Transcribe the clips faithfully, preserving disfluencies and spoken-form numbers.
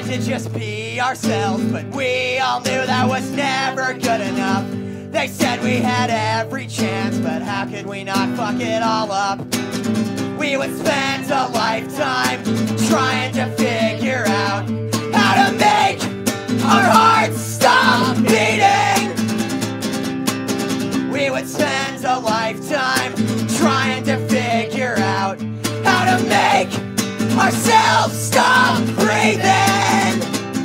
tried to just be ourselves, but we all knew that was never good enough. They said we had every chance, but how could we not fuck it all up? We would spend a lifetime trying to figure out how to make our hearts stop beating. We would spend a lifetime trying to figure out how to make ourselves stop breathing.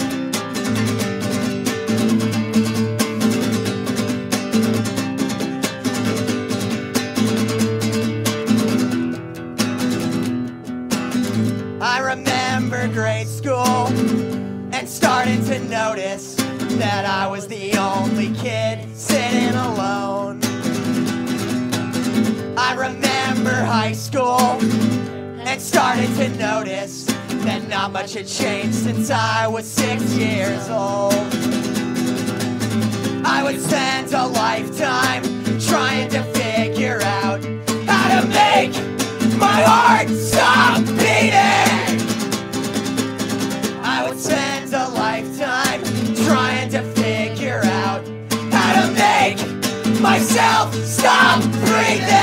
I remember grade school and starting to notice that I was the only kid sitting alone. I remember high school and started to notice that not much had changed since I was six years old. I would spend a lifetime trying to figure out how to make my heart stop beating. I would spend a lifetime trying to figure out how to make myself stop breathing.